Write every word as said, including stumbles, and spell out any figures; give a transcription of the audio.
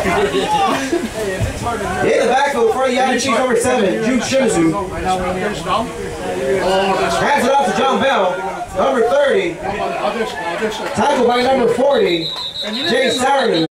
In the backfield for Yada Chiefs number seven, Jude Shimizu. Hands it off to John Bell, number thirty. Tackled by number forty, Jay Sauerman.